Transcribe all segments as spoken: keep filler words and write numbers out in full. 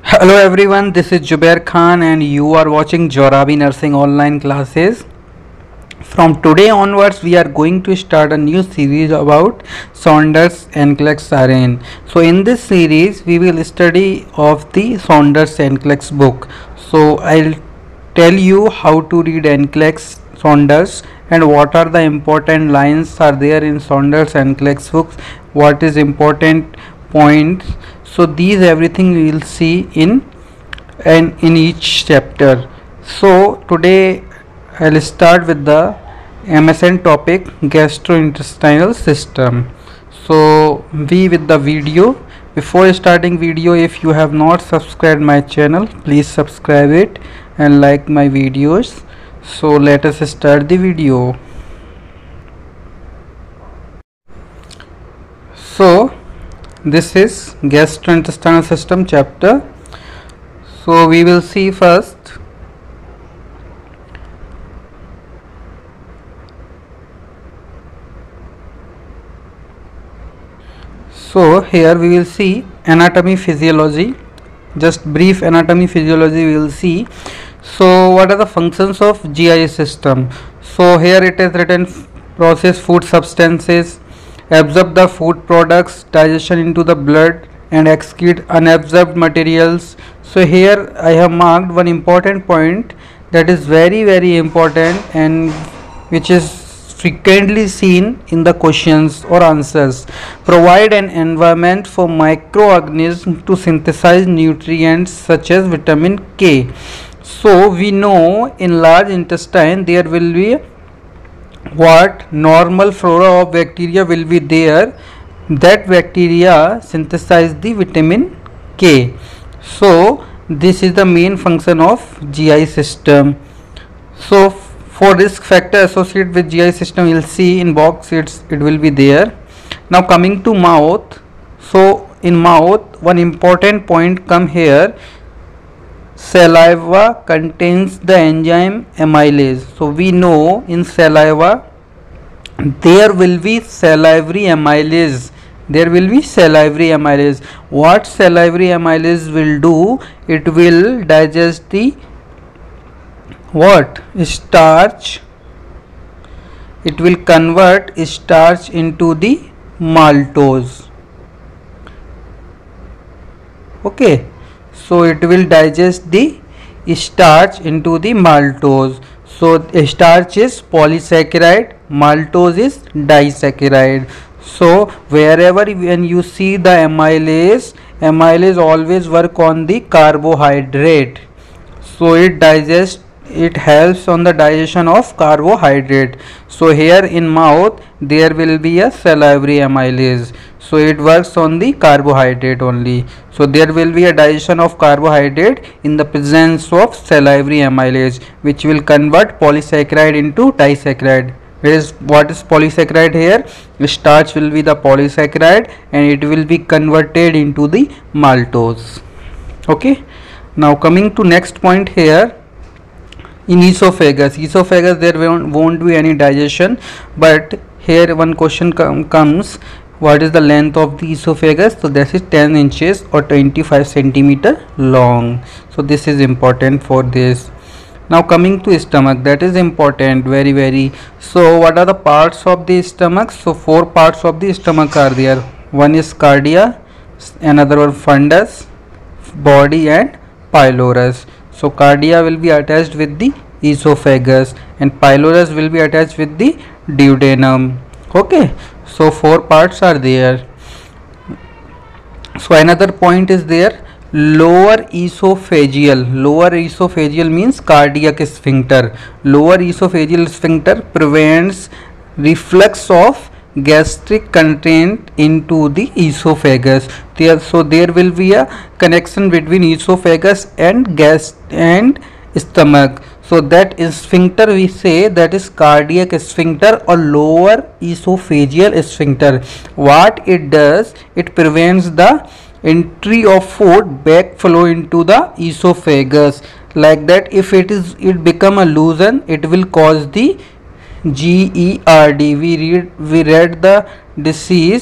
Hello everyone, this is Jubair Khan and you are watching Jorabi Nursing online classes. From today onwards we are going to start a new series about Saunders Enclex R N. So in this series we will study of the Saunders Enclex book. So I'll tell you how to read Enclex Saunders and what are the important lines are there in Saunders Enclex books, what is important points. So these everything we will see in and in each chapter. So today I'll start with the M S N topic, gastrointestinal system. So we with the video. Before starting video, if you have not subscribed my channel, please subscribe it and like my videos. So let us start the video. So this is gastrointestinal system chapter. So we will see first so here we will see anatomy physiology, just brief anatomy physiology we will see. So what are the functions of G I system? So here it is written: process food substances, absorb the food products, digestion into the blood, and excrete unabsorbed materials. So here I have marked one important point that is very very important and which is frequently seen in the questions or answers. Provide an environment for microorganisms to synthesize nutrients such as vitamin K. So we know in large intestine there will be what normal flora of bacteria will be there. That bacteria synthesize the vitamin K. So this is the main function of G I system. So for risk factor associated with G I system, you will see in box it's it will be there. Now coming to mouth. So in mouth one important point come here. Saliva contains the enzyme amylase. So we know in saliva there will be salivary amylase. There will be salivary amylase. What salivary amylase will do? It will digest the what? Starch. It will convert starch into the maltose. Okay. So it will digest the starch into the maltose. So starch is polysaccharide, maltose is disaccharide. So wherever when you see the amylase, amylase always work on the carbohydrate. So it digests, it helps on the digestion of carbohydrate. So here in mouth there will be a salivary amylase. So it works on the carbohydrate only. So there will be a digestion of carbohydrate in the presence of salivary amylase, which will convert polysaccharide into disaccharide. Whereas what is polysaccharide here? Starch will be the polysaccharide and it will be converted into the maltose. Okay. Now coming to next point here. In esophagus, esophagus there won't, won't be any digestion, but here one question com comes. What is the length of the esophagus? So this is ten inches or twenty-five centimeter long. So this is important for this. Now coming to stomach, that is important, very very. So what are the parts of the stomach? So four parts of the stomach are there. One is cardia, another one fundus, body, and pylorus. So cardia will be attached with the esophagus and pylorus will be attached with the duodenum. Okay. So four parts are there. So another point is there. Lower esophageal. Lower esophageal means cardiac sphincter. Lower esophageal sphincter prevents reflux of gastric content into the esophagus. There, so there will be a connection between esophagus and gas and stomach. So that is sphincter we say that is cardiac sphincter or lower esophageal sphincter. What it does? It prevents the entry of food backflow into the esophagus. Like that, if it is it become a loosen, it will cause the G E R D. We read we read the disease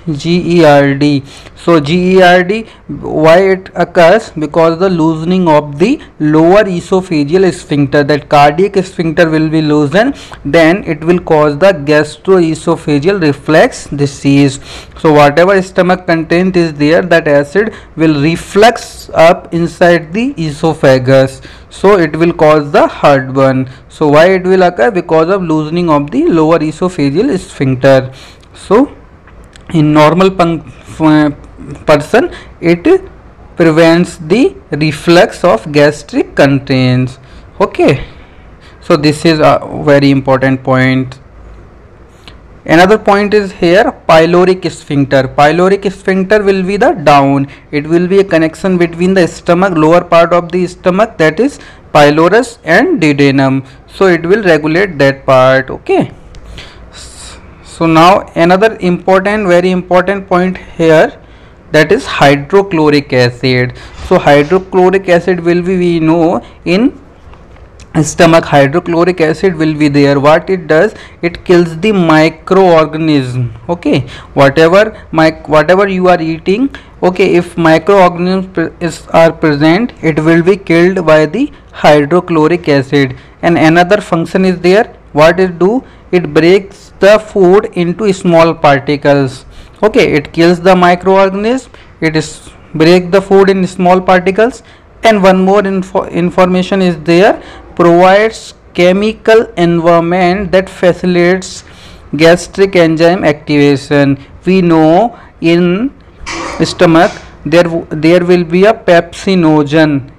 G E R D. So G E R D, why it occurs? Because the loosening of the lower esophageal sphincter, that cardiac sphincter will be loosened, then it will cause the gastroesophageal reflux disease. So whatever stomach content is there, that acid will reflux up inside the esophagus, so it will cause the heartburn. So why it will occur? Because of loosening of the lower esophageal sphincter. So in normal person, it prevents the reflux of gastric contents. Okay, so this is a very important point. Another point is here, pyloric sphincter. Pyloric sphincter will be the down. It will be a connection between the stomach, lower part of the stomach, that is pylorus, and duodenum. So it will regulate that part. Okay. So now another important, very important point here, that is hydrochloric acid. So hydrochloric acid will be, we know, in stomach hydrochloric acid will be there. What it does? It kills the microorganism. Okay, whatever mic whatever you are eating, okay, if microorganisms pre is are present, it will be killed by the hydrochloric acid. And another function is there. What it do? It breaks the food into small particles. Okay, it kills the microorganism, it is break the food in small particles. And one more info information is there, provides chemical environment that facilitates gastric enzyme activation. We know in stomach there there will be a pepsinogen,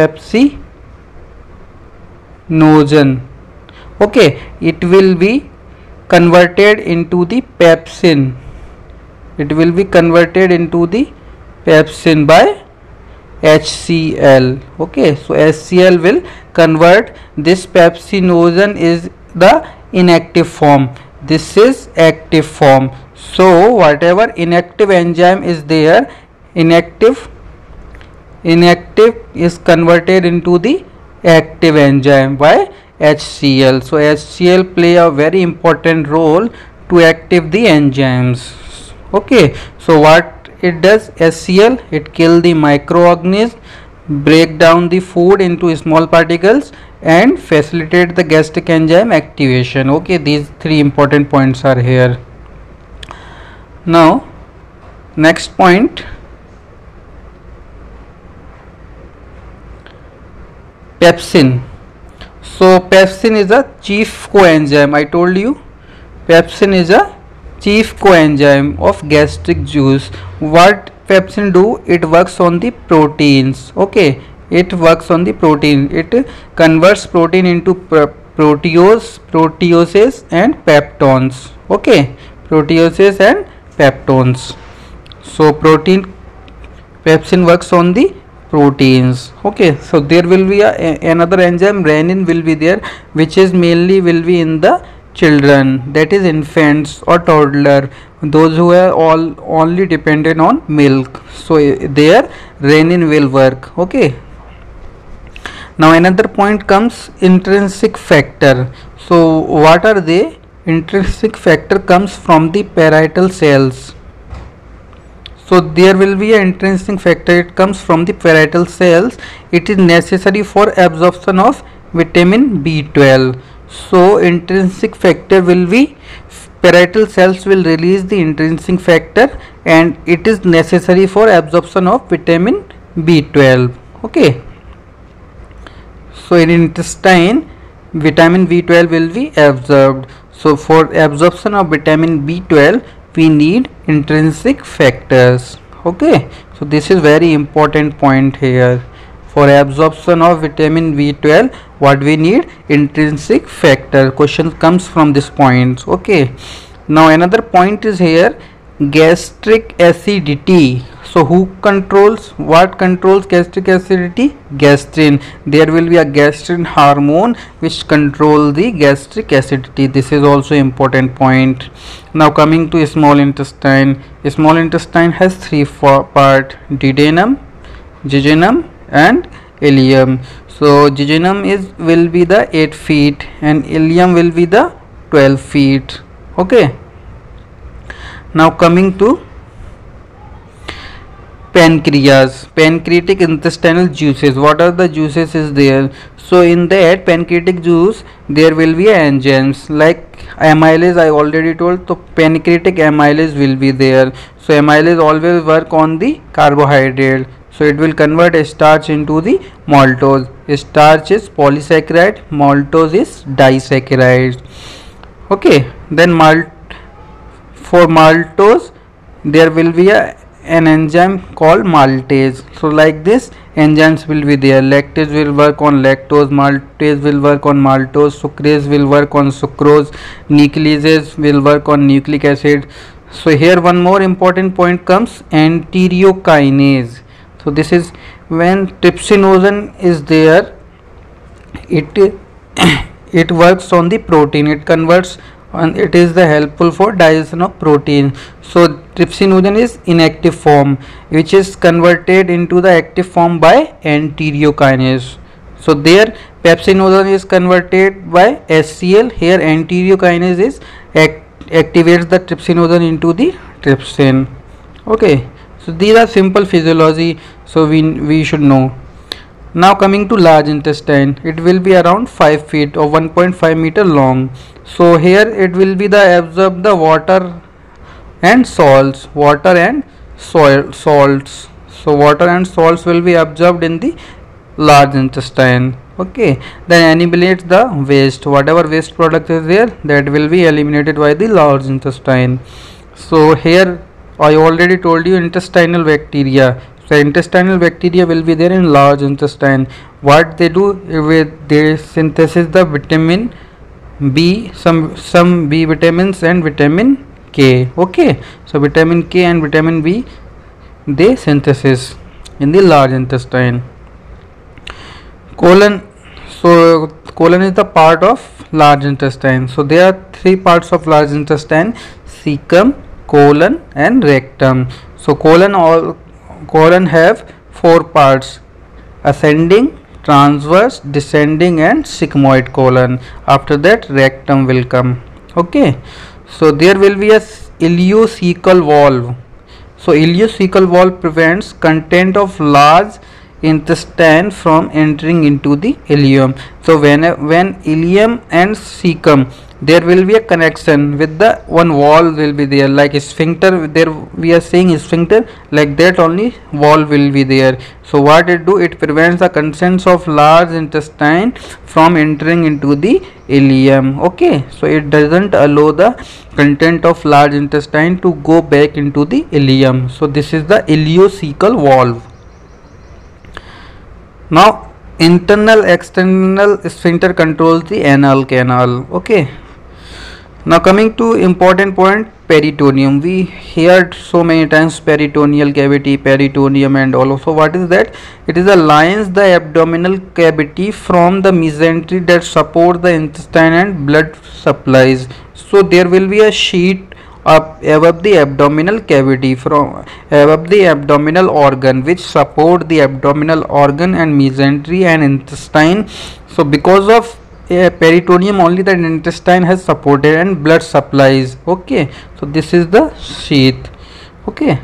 pepsinogen. Okay, it will be converted into the pepsin. It will be converted into the pepsin by H C l. Okay, so H C l will convert this pepsinogen is the inactive form. This is active form. So whatever inactive enzyme is there, inactive inactive is converted into the active enzyme by H C l. So H C l play a very important role to active the enzymes. Okay, so what it does? H C l, it kill the microorganism, break down the food into small particles, and facilitate the gastric enzyme activation. Okay, these three important points are here. Now next point, pepsin. So pepsin is a chief coenzyme. I told you pepsin is a chief coenzyme of gastric juice. What pepsin do? It works on the proteins. Okay, it works on the protein. It converts protein into proteose, proteoses and peptones. Okay, proteoses and peptones. So protein, pepsin works on the proteins. Okay, so there will be a, a, another enzyme, renin will be there, which is mainly will be in the children, that is infants or toddler, those who are all only dependent on milk. So there renin will work. Okay, now another point comes, intrinsic factor. So what are they? Intrinsic factor comes from the parietal cells. So there will be an intrinsic factor, it comes from the parietal cells. It is necessary for absorption of vitamin B twelve. So intrinsic factor will be, parietal cells will release the intrinsic factor, and it is necessary for absorption of vitamin B twelve. Okay, so in intestine vitamin B twelve will be absorbed. So for absorption of vitamin B twelve we need intrinsic factors. Okay, so this is very important point here. For absorption of vitamin B twelve, what we need? Intrinsic factor. Question comes from this point. Okay, now another point is here, gastric acidity. So who controls, what controls gastric acidity? Gastrin. There will be a gastrin hormone which control the gastric acidity. This is also important point. Now coming to small intestine. Small intestine has three part, duodenum, jejunum and ileum. So jejunum is will be the eight feet and ileum will be the twelve feet. Okay, now coming to pancreas, pancreatic intestinal juices. What are the juices is there? So in that pancreatic juice there will be enzymes like amylase. I already told, so pancreatic amylase will be there. So amylase always work on the carbohydrate, so it will convert a starch into the maltose. Starch is polysaccharide, maltose is disaccharide. Okay, then malt for maltose there will be a an enzyme called maltase. So like this enzymes will be there. Lactase will work on lactose, maltase will work on maltose, sucrase will work on sucrose, nucleases will work on nucleic acid. So here one more important point comes, enterokinase. So this is when trypsinogen is there, it it works on the protein, it converts, and it is the helpful for digestion of protein. So trypsinogen is inactive form, which is converted into the active form by enterokinase. So there pepsinogen is converted by H C l. Here enterokinase is act activates the trypsinogen into the trypsin. Okay, so these are simple physiology, so we we should know. Now coming to large intestine, it will be around five feet or one point five meter long. So here it will be the absorb the water and salts, water and soil salts. So water and salts will be absorbed in the large intestine. Okay, then eliminates the waste, whatever waste product is there, that will be eliminated by the large intestine. So here I already told you intestinal bacteria. So intestinal bacteria will be there in large intestine. What they do, with they synthesis the vitamin B, some some B vitamins and vitamin K. Okay, so vitamin K and vitamin B they synthesis in the large intestine. Colon, so colon is the part of large intestine. So there are three parts of large intestine: cecum, colon and rectum. So colon all colon have four parts: ascending, transverse, descending and sigmoid colon. After that rectum will come. Okay, so there will be a ileocecal valve. So ileocecal valve prevents content of large intestine from entering into the ileum. So when when ileum and cecum, there will be a connection with the one wall will be there, like a sphincter. There we are saying sphincter, like that only wall will be there. So what it do, it prevents the contents of large intestine from entering into the ileum. Okay, so it doesn't allow the content of large intestine to go back into the ileum. So this is the ileocecal valve. Now internal external sphincter controls the anal canal. Okay, now coming to important point, peritoneum. We heard so many times peritoneal cavity, peritoneum and all. So what is that? It is a lines the abdominal cavity from the mesentery that support the intestine and blood supplies. So there will be a sheet up above the abdominal cavity from above the abdominal organ, which support the abdominal organ and mesentery and intestine. So because of a peritoneum only the intestine has supported and blood supplies. Okay, so this is the sheath. Okay,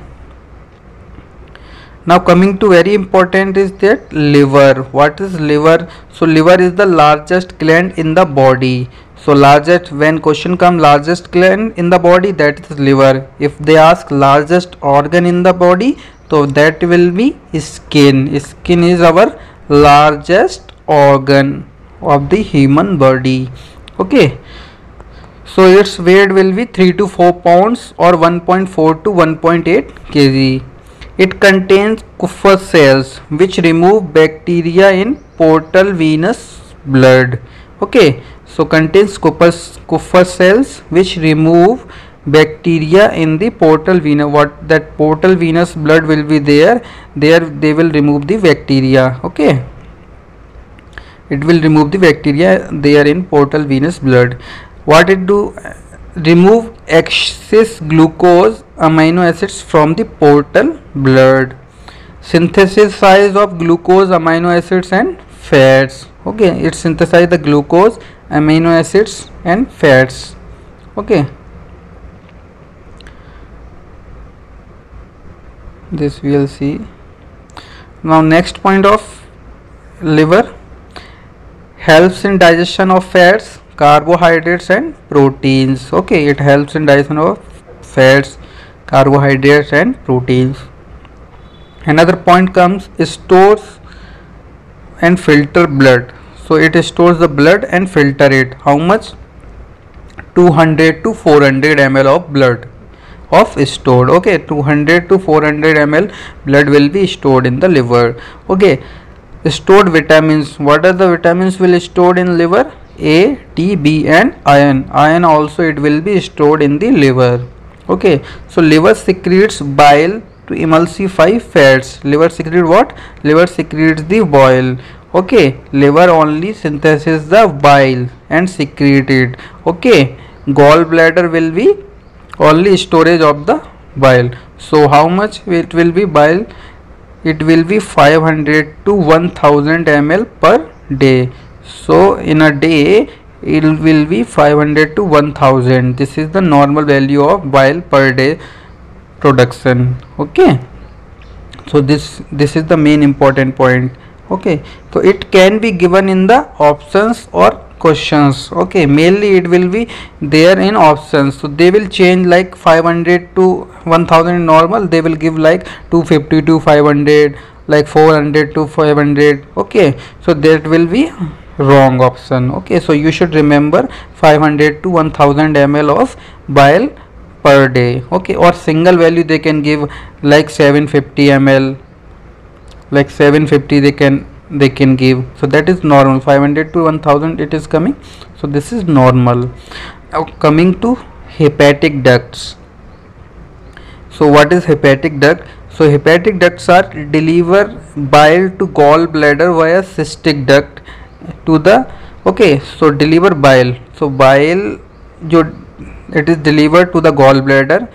now coming to very important is that liver. What is liver? So liver is the largest gland in the body. So largest, when question come largest gland in the body, that is liver. If they ask largest organ in the body, so that will be skin. Skin is our largest organ of the human body. Okay, so its weight will be three to four pounds or one point four to one point eight kilograms. It contains Kupffer cells which remove bacteria in portal venous blood. Okay, so contains Kupffer cells which remove bacteria in the portal vena. What that portal venous blood will be there, there they will remove the bacteria. Okay, it will remove the bacteria there in portal venous blood. What it do? Remove excess glucose amino acids from the portal blood. Synthesis of glucose amino acids and fats. Okay, it synthesize the glucose amino acids and fats. Okay, this we will see. Now next point of liver, helps in digestion of fats, carbohydrates and proteins. Okay, it helps in digestion of fats, carbohydrates and proteins. Another point comes, stores and filter blood. So it stores the blood and filter it. How much? two hundred to four hundred milliliters of blood of stored. Okay, two hundred to four hundred milliliters blood will be stored in the liver. Okay, stored vitamins. What are the vitamins will stored in liver? A, D, B and iron. Iron also it will be stored in the liver. Okay, so liver secretes bile to emulsify fats. Liver secrete what? Liver secretes the bile. Okay, liver only synthesizes the bile and secrete it. Okay, gallbladder will be only storage of the bile. So how much it will be bile? It will be five hundred to one thousand milliliters per day. So in a day it will be five hundred to one thousand. This is the normal value of bile per day production. Okay, so this this is the main important point. Okay, so it can be given in the options or questions. Okay, mainly it will be there in options, so they will change like five hundred to one thousand normal, they will give like two fifty to five hundred, like four hundred to five hundred. Okay, so that will be wrong option. Okay, so you should remember five hundred to one thousand milliliters of bile per day. Okay, or single value they can give like seven fifty milliliters, like seven fifty they can they can give. So that is normal. Five hundred to one thousand it is coming, so this is normal. Now coming to hepatic ducts. So what is hepatic duct? So hepatic ducts are deliver bile to gallbladder via cystic duct to the, okay, so deliver bile, so bile jo it is delivered to the gallbladder.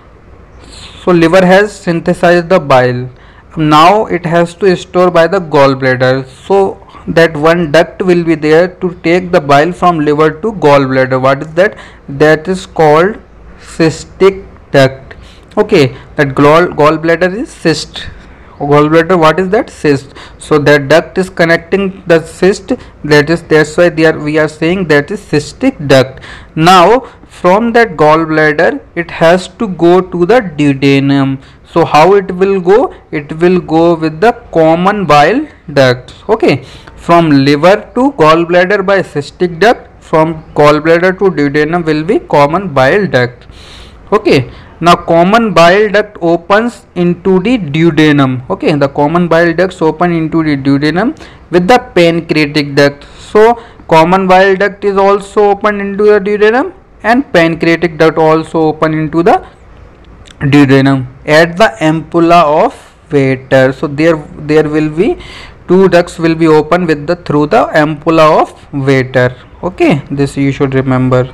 So liver has synthesized the bile, now it has to store by the gallbladder, so that one duct will be there to take the bile from liver to gallbladder. What is that? That is called cystic duct. Okay, that gall gallbladder is cyst. Gallbladder, what is that? Cyst. So that duct is connecting the cyst, that is, that's why they are we are saying that is cystic duct. Now from that gallbladder it has to go to the duodenum. So how it will go? It will go with the common bile duct. Okay, from liver to gallbladder by cystic duct, from gallbladder to duodenum will be common bile duct. Okay, now common bile duct opens into the duodenum. Okay, the common bile ducts open into the duodenum with the pancreatic duct. So common bile duct is also open into the duodenum and pancreatic duct also open into the duodenum at the ampulla of Vater. So there there will be two ducts will be open with the through the ampulla of Vater. Okay, this you should remember.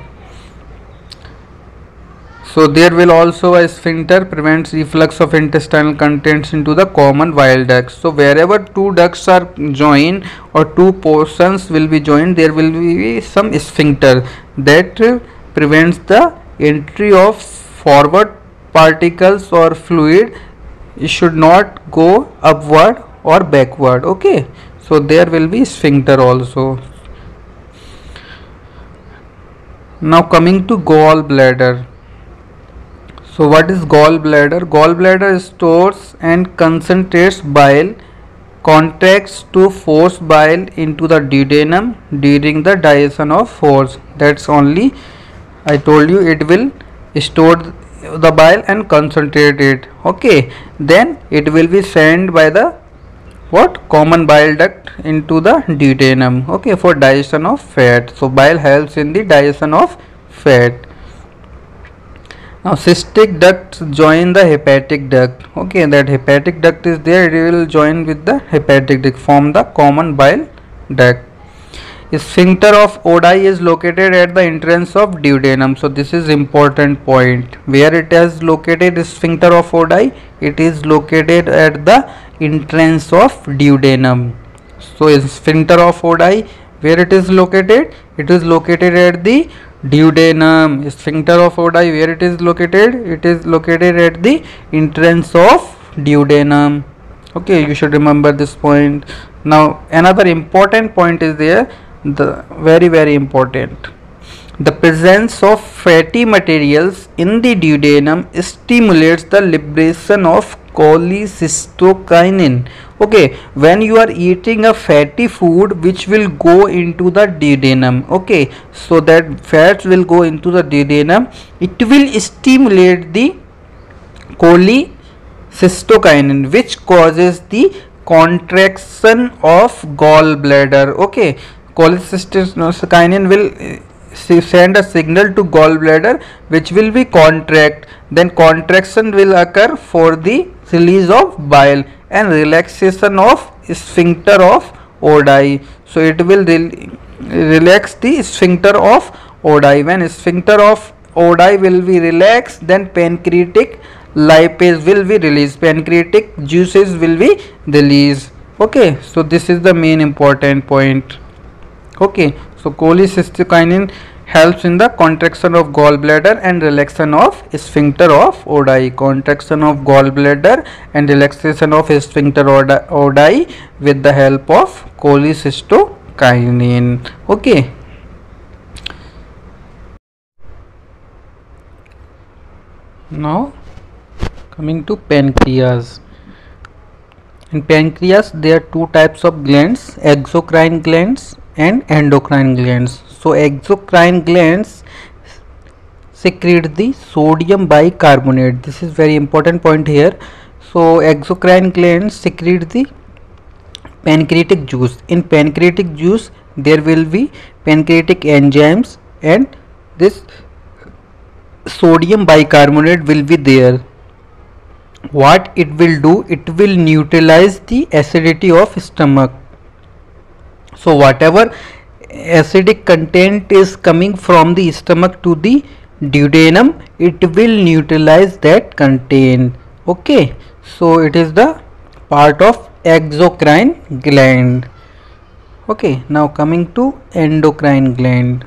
So there will also a sphincter prevents reflux of intestinal contents into the common bile ducts. So wherever two ducts are joined or two portions will be joined, there will be some sphincter that prevents the entry of forward particles or fluid. It should not go upward or backward. Okay, so there will be sphincter also. Now coming to gallbladder. So what is gallbladder? Gallbladder stores and concentrates bile, contracts to force bile into the duodenum during the digestion of foods. That's only I told you, it will store the bile and concentrate it. Okay, then it will be sent by the what? Common bile duct into the duodenum. Okay, for digestion of fat. So bile helps in the digestion of fat. Now cystic ducts join the hepatic duct. Okay, that hepatic duct is there, it will join with the hepatic duct, form the common bile duct. Sphincter of Oddi is located at the entrance of duodenum. So this is important point. Where it is located, sphincter of Oddi? It is located at the entrance of duodenum. So sphincter of Oddi, where it is located? It is located at the duodenum. Sphincter of Oddi, where it is located? It is located at the entrance of duodenum. Okay, you should remember this point. Now another important point is there, the very very important, the presence of fatty materials in the duodenum stimulates the liberation of cholecystokinin. Okay, when you are eating a fatty food which will go into the duodenum, okay, so that fats will go into the duodenum, it will stimulate the cholecystokinin, which causes the contraction of gallbladder. Okay, cholecystokinin will send a signal to gallbladder which will be contract, then contraction will occur for the release of bile and relaxation of sphincter of Oddi. So it will re relax the sphincter of Oddi. When sphincter of Oddi will be relaxed, then pancreatic lipase will be released, pancreatic juices will be released. Okay, so this is the main important point. Okay, so cholecystokinin helps in the contraction of gallbladder and relaxation of sphincter of Oddi. Contraction of gallbladder and relaxation of sphincter Oddi with the help of cholecystokinin. Okay. Now coming to pancreas. In pancreas there are two types of glands, exocrine glands and endocrine glands. So exocrine glands secrete the sodium bicarbonate. This is very important point here. So exocrine glands secrete the pancreatic juice. In pancreatic juice there will be pancreatic enzymes and this sodium bicarbonate will be there. What it will do, it will neutralize the acidity of stomach. So whatever acidic content is coming from the stomach to the duodenum, it will neutralize that content. Okay, so it is the part of exocrine gland. Okay, now coming to endocrine gland.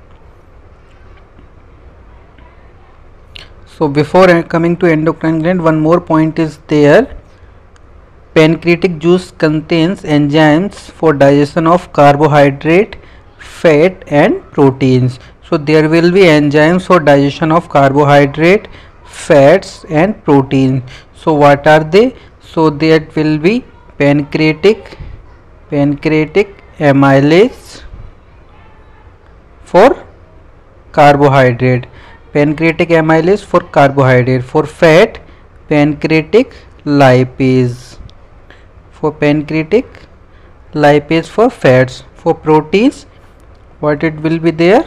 So before coming to endocrine gland, one more point is there. Pancreatic juice contains enzymes for digestion of carbohydrate, fat and proteins. So there will be enzymes for digestion of carbohydrate, fats and protein. So what are they? So that will be pancreatic pancreatic amylase for carbohydrate, pancreatic amylase for carbohydrate, for fat pancreatic lipase, for pancreatic lipase for fats, for proteins what it will be there,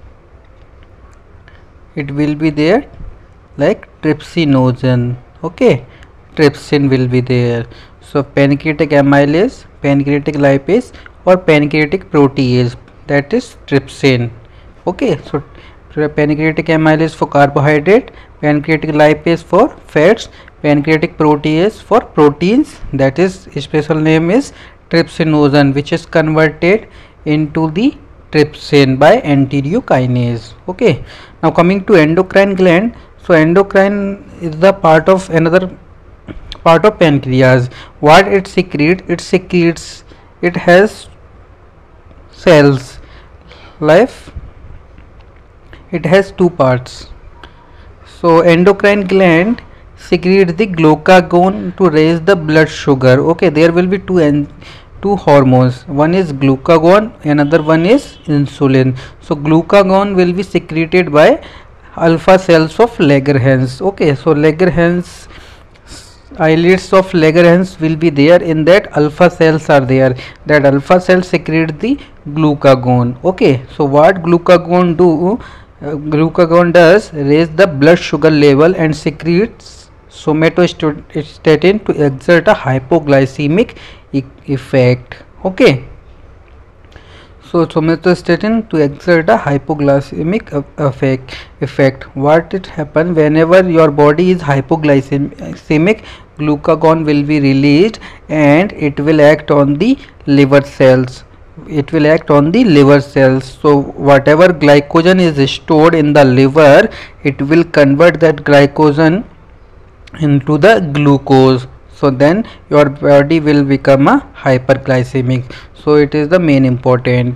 it will be there like trypsinogen. Okay, trypsin will be there. So pancreatic amylase, pancreatic lipase or pancreatic protease, that is trypsin. Okay, so pancreatic amylase for carbohydrate, pancreatic lipase for fats, pancreatic protease for proteins, that is special name is trypsinogen, which is converted into the trypsin by enterokinase. Okay, now coming to endocrine gland. So endocrine is the part of another part of pancreas. What it secretes? It secretes, it has cells, life, it has two parts. So endocrine gland secrete the glucagon to raise the blood sugar. Okay, there will be two en two hormones, one is glucagon, another one is insulin. So glucagon will be secreted by alpha cells of Langerhans. Okay, so Langerhans, islets of Langerhans will be there, in that alpha cells are there, that alpha cells secrete the glucagon. Okay, so what glucagon do? Uh, glucagon does raise the blood sugar level and secretes somatostatin to exert a hypoglycemic e effect. Okay, so somatostatin to exert a hypoglycemic effect. Effect. What it happen whenever your body is hypoglycemic, glucagon will be released and it will act on the liver cells. It will act on the liver cells. So whatever glycogen is stored in the liver, it will convert that glycogen into the glucose, so then your body will become a hyperglycemic. So it is the main important.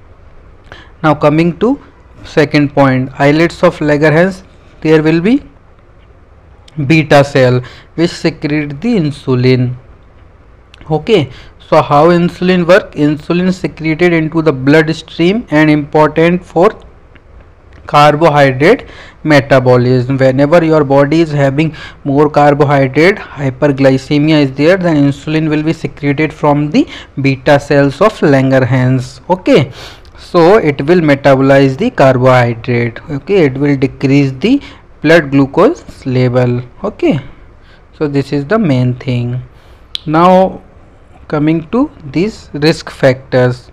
Now coming to second point, islets of Langerhans, there will be beta cell which secrete the insulin. Okay, so how insulin work? Insulin is secreted into the bloodstream and important for carbohydrate metabolism. Whenever your body is having more carbohydrate, hyperglycemia is there, then insulin will be secreted from the beta cells of Langerhans. Okay, so it will metabolize the carbohydrate. Okay, it will decrease the blood glucose level. Okay, so this is the main thing. Now coming to these risk factors,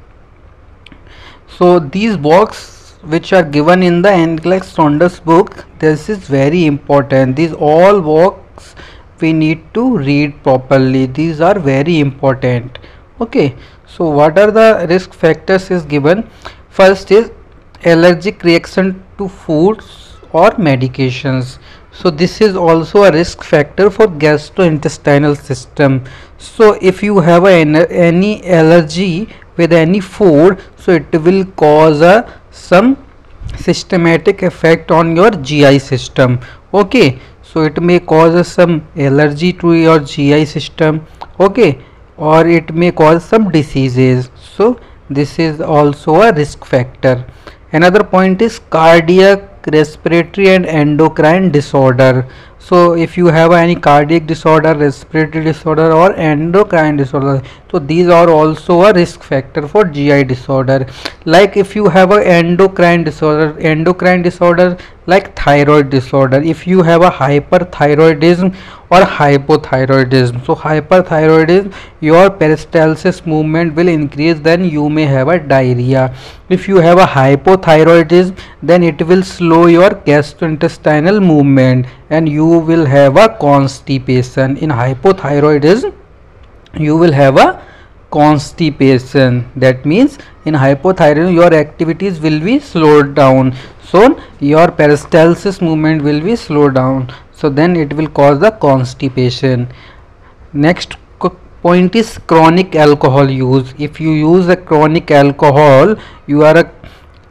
so these box which are given in the Anglex Saunders book, this is very important. These all box we need to read properly. These are very important. Okay, so what are the risk factors is given? First is allergic reaction to foods or medications. So this is also a risk factor for gastrointestinal system. So if you have a, any allergy with any food, so it will cause a some systematic effect on your G I system. Okay, so it may cause some allergy to your G I system. Okay, or it may cause some diseases. So this is also a risk factor. Another point is cardiac, respiratory and endocrine disorder. So if you have any cardiac disorder, respiratory disorder or endocrine disorder, so these are also a risk factor for G I disorder. Like if you have a endocrine disorder, endocrine disorder like thyroid disorder, if you have a hyperthyroidism or hypothyroidism, so hyperthyroidism, your peristalsis movement will increase, then you may have a diarrhea. If you have a hypothyroidism, then it will slow your gastrointestinal movement and you will have a constipation. In hypothyroidism you will have a constipation. That means in hypothyroidism your activities will be slowed down, so your peristalsis movement will be slowed down, so then it will cause the constipation. Next point is chronic alcohol use. If you use a chronic alcohol, you are a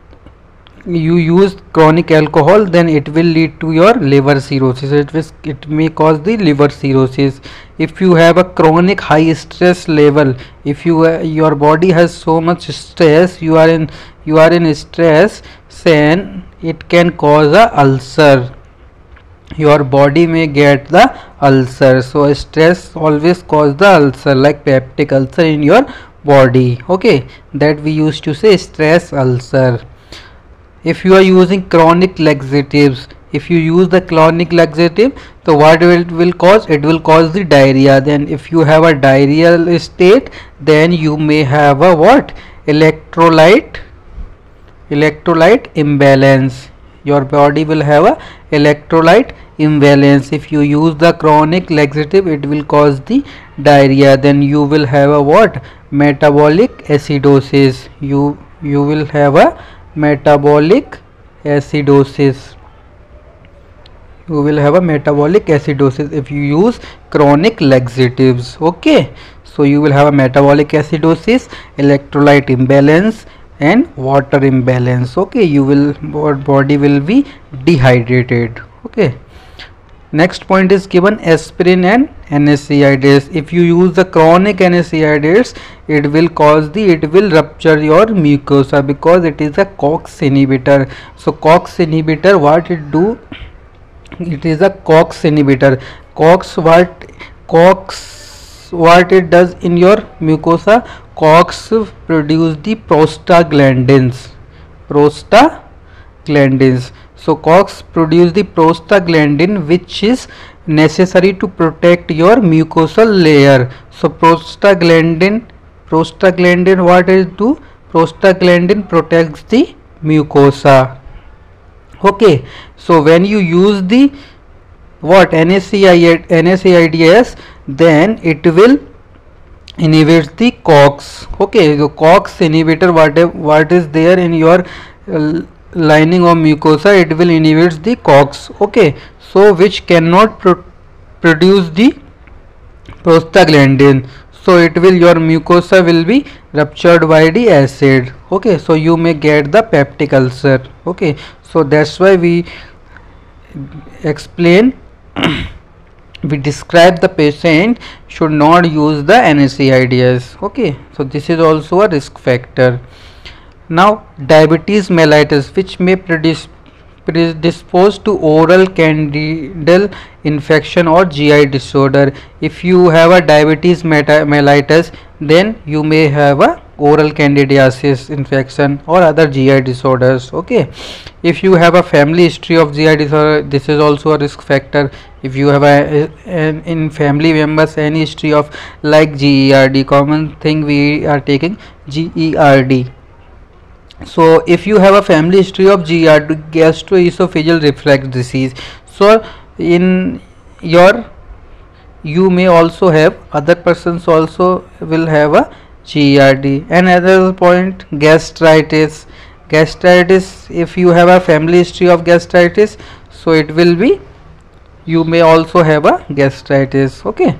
you use chronic alcohol, then it will lead to your liver cirrhosis. It will, it may cause the liver cirrhosis. If you have a chronic high stress level, if you uh, your body has so much stress, you are in you are in stress, then it can cause a ulcer. Your body may get the ulcer. So stress always cause the ulcer, like peptic ulcer in your body. Okay, that we used to say stress ulcer. If you are using chronic laxatives, if you use the chronic laxative, so what will it will cause? It will cause the diarrhea. Then if you have a diarrheal state, then you may have a what? Electrolyte electrolyte imbalance. Your body will have a electrolyte imbalance. If you use the chronic laxative, it will cause the diarrhea. Then you will have a what? Metabolic acidosis. You you will have a metabolic acidosis. You will have a metabolic acidosis if you use chronic laxatives. Okay, so you will have a metabolic acidosis, electrolyte imbalance and water imbalance. Okay, you will body will be dehydrated. Okay, next point is given aspirin and N SAIDs. If you use the chronic N SAIDs, it will cause the it will rupture your mucosa because it is a COX inhibitor. So COX inhibitor, what it do? It is a COX inhibitor. COX what COX what it does in your mucosa? COX produce the prostaglandins. Prostaglandins. So COX produce the prostaglandin, which is necessary to protect your mucosal layer. So prostaglandin, prostaglandin what it do? Prostaglandin protects the mucosa. Okay, so when you use the what N SAIDs, then it will inhibit the COX. Okay, so COX inhibitor, what what is there in your uh, lining of mucosa, it will inhibit the COX. Okay, so which cannot pro produce the prostaglandin, so it will, your mucosa will be ruptured by the acid. Okay, so you may get the peptic ulcer. Okay, so that's why we explain we describe the patient should not use the N SAIDs. Okay, so this is also a risk factor. Now diabetes mellitus, which may produce predisposed to oral candidal infection or G I disorder. If you have a diabetes mellitus, then you may have a oral candidiasis infection or other G I disorders. Okay, if you have a family history of G I disorder, this is also a risk factor. If you have a, a in family members any history of like G E R D, common thing we are taking G E R D. So if you have a family history of G E R D, gastroesophageal reflux disease, so in your you may also have, other persons also will have a G E R D. Another point, gastritis. Gastritis, if you have a family history of gastritis, so it will be, you may also have a gastritis. Okay.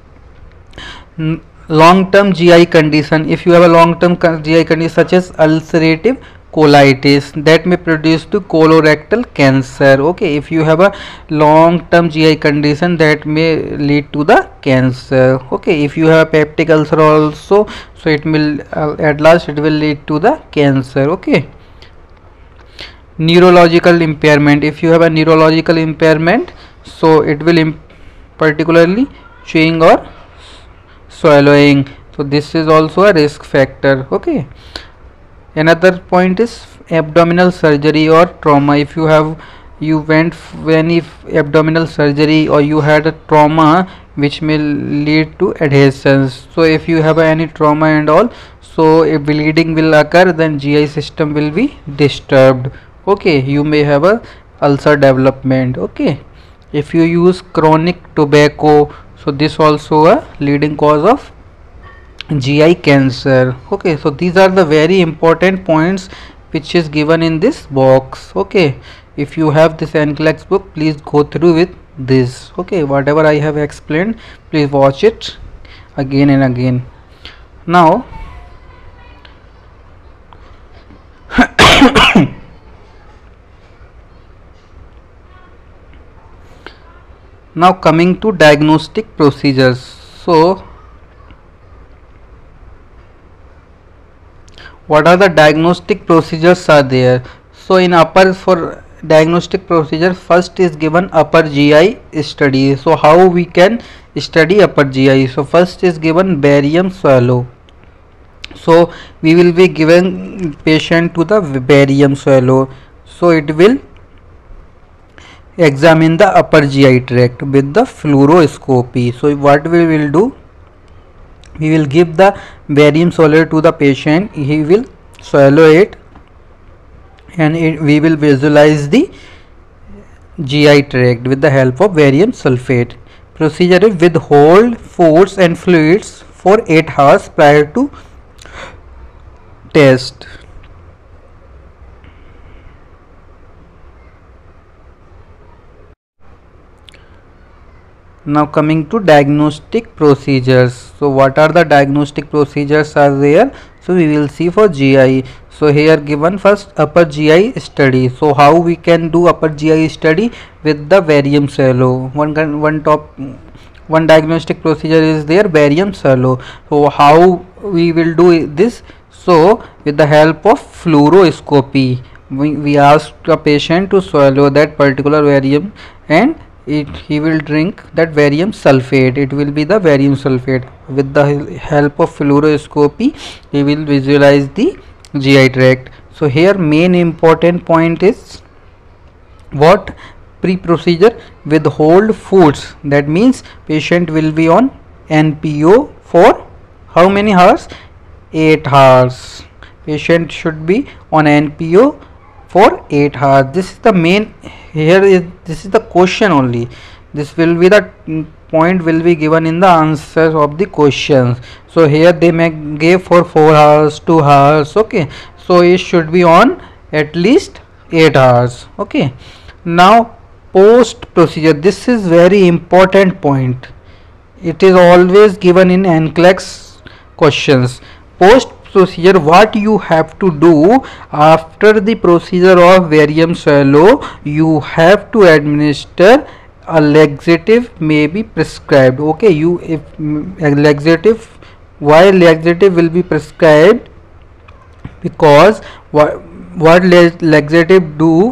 Long term G I condition, if you have a long term G I condition such as ulcerative colitis, that may produce to colorectal cancer. Okay, if you have a long term G I condition, that may lead to the cancer. Okay, if you have a peptic ulcer also, so it will uh, at last it will lead to the cancer. Okay. Neurological impairment, if you have a neurological impairment, so it will imp particularly chewing or swallowing, so this is also a risk factor. Okay. Another point is abdominal surgery or trauma. If you have you went any abdominal surgery or you had a trauma which may lead to adhesions, so if you have any trauma and all, so if bleeding will occur, then G I system will be disturbed. Okay, you may have a ulcer development. Okay, if you use chronic tobacco, so this also a leading cause of G I cancer. Okay, so these are the very important points which is given in this box. Okay, if you have this N C L E X book, please go through with this. Okay, whatever I have explained, please watch it again and again. Now now coming to diagnostic procedures. So what are the diagnostic procedures are there? So in upper, for diagnostic procedure, first is given upper G I study. So how we can study upper G I? So first is given barium swallow. So we will be giving patient to the barium swallow, so it will examine the upper G I tract with the fluoroscopy. So what we will do, we will give the barium swallow to the patient, he will swallow it, and it, we will visualize the G I tract with the help of barium sulfate. Procedure is withhold foods and fluids for eight hours prior to test. Now coming to diagnostic procedures. So what are the diagnostic procedures are there? So we will see for G I. So here given first upper G I study. So how we can do upper G I study with the barium swallow? One one top one diagnostic procedure is there, barium swallow. So how we will do this? So with the help of fluoroscopy, we, we ask a patient to swallow that particular barium, and it he will drink that barium sulfate. It will be the barium sulfate. With the help of fluoroscopy, he will visualize the G I tract. So here main important point is what? Pre-procedure withhold foods. That means patient will be on N P O for how many hours? eight hours. Patient should be on N P O for eight hours. This is the main, here is this is the question only. This will be the point will be given in the answers of the questions. So here they may give for four hours, two hours. Okay, so it should be on at least eight hours. Okay, now Post procedure, this is very important point. It is always given in N C L E X questions. Post procedure, what you have to do after the procedure of barium swallow, you have to administer a laxative may be prescribed. Okay, you if a laxative, why laxative will be prescribed? Because what what laxative do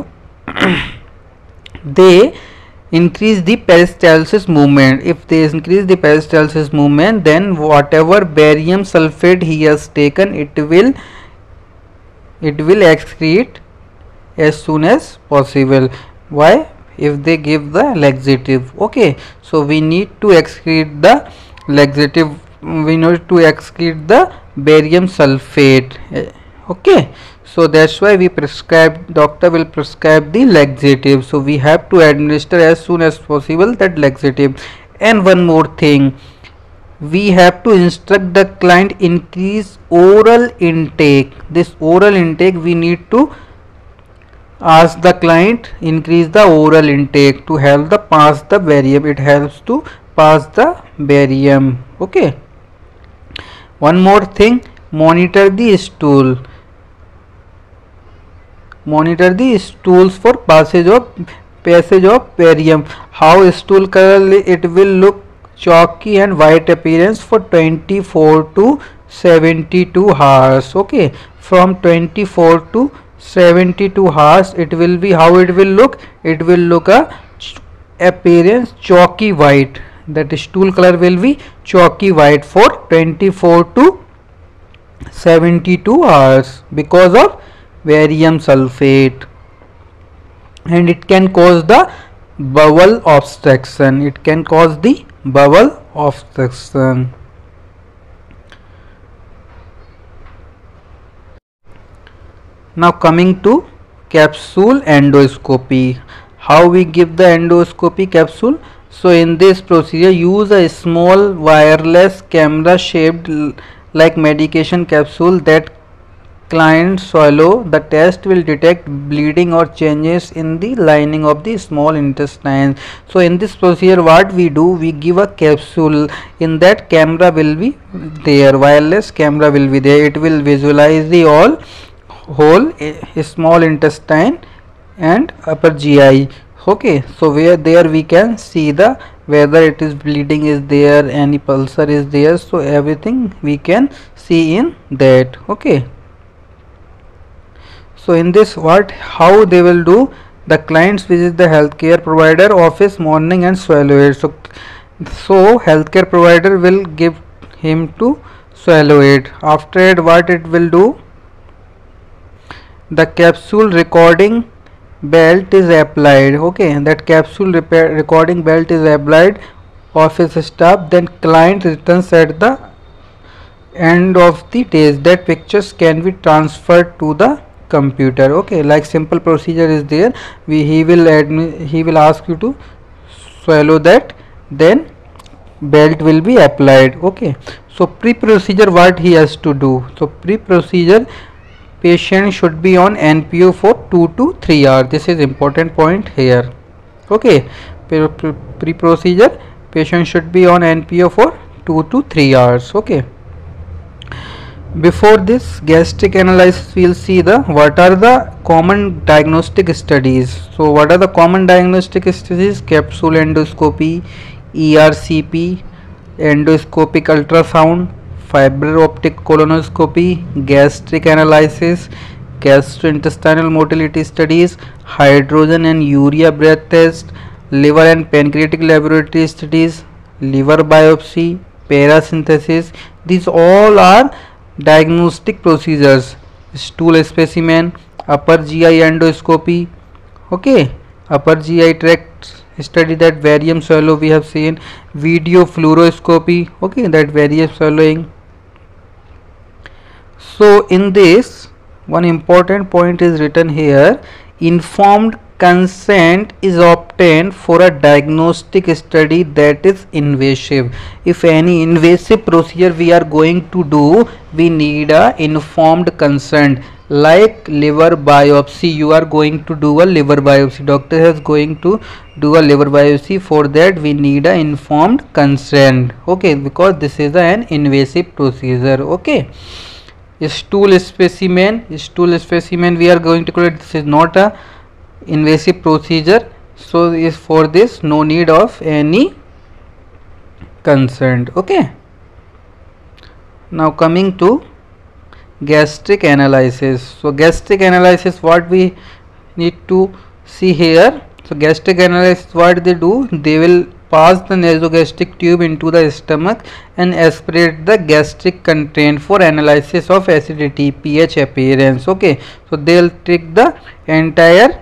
they increase the peristalsis movement. If they increase the peristalsis movement, then whatever barium sulfate he has taken, it will it will excrete as soon as possible. Why? If they give the laxative. Okay, so we need to excrete the laxative, we need to excrete the barium sulfate. Okay, so that's why we prescribe, doctor will prescribe the laxative. So we have to administer as soon as possible that laxative. And one more thing, we have to instruct the client increase oral intake. This oral intake we need to ask the client increase the oral intake to help the pass the barium. It helps to pass the barium. Okay, one more thing, monitor the stool. Monitor the stools for passage of passage of barium. How stool color, it will look chalky and white appearance for twenty-four to seventy-two hours. Okay, from twenty-four to seventy-two hours it will be, how it will look, it will look a appearance chalky white. That stool color will be chalky white for twenty-four to seventy-two hours because of barium sulfate, and it can cause the bowel obstruction. It can cause the bowel obstruction. Now coming to capsule endoscopy. How we give the endoscopy capsule? So in this procedure, use a small wireless camera shaped like medication capsule that client swallow. The test will detect bleeding or changes in the lining of the small intestine. So in this procedure, what we do, we give a capsule. In that, camera will be there, wireless camera will be there. It will visualize the all whole a small intestine and upper G I. Okay, so where there we can see the whether it is bleeding is there, any pulsar is there, so everything we can see in that. Okay, so in this, what how they will do, the clients visit the healthcare provider office morning and swallow it. So so healthcare provider will give him to swallow it. After it, what it will do, the capsule recording belt is applied. Okay, that capsule repair recording belt is applied, office staff, then client returns at the end of the test. That pictures can be transferred to the computer. Okay, like simple procedure is there. We he will admit, he will ask you to swallow that, then belt will be applied. Okay, so pre-procedure, what he has to do. So pre-procedure, patient should be on N P O for two to three hours. This is important point here. Okay, pre-procedure, patient should be on N P O for two to three hours. Okay, before this gastric analysis, we will see the what are the common diagnostic studies. So what are the common diagnostic studies? Capsule endoscopy, E R C P, endoscopic ultrasound, fiber optic colonoscopy, gastric analysis, gastrointestinal motility studies, hydrogen and urea breath test, liver and pancreatic laboratory studies, liver biopsy, parasynthesis. These all are diagnostic procedures. Stool specimen, upper G I endoscopy. Okay, upper G I tract study, that barium swallow we have seen, video fluoroscopy. Okay, that barium swallowing. So in this, one important point is written here: informed consent is obtained for a diagnostic study that is invasive. If any invasive procedure we are going to do, we need a informed consent. Like liver biopsy, you are going to do a liver biopsy, doctor is going to do a liver biopsy. For that we need a informed consent, okay, because this is an invasive procedure. Okay, stool specimen, stool specimen we are going to collect. This is not a invasive procedure, so is for this no need of any consent. Okay, now coming to gastric analysis. So gastric analysis, what we need to see here. So gastric analysis, what they do, they will pass the nasogastric tube into the stomach and aspirate the gastric content for analysis of acidity, pH, appearance. Okay, so they will take the entire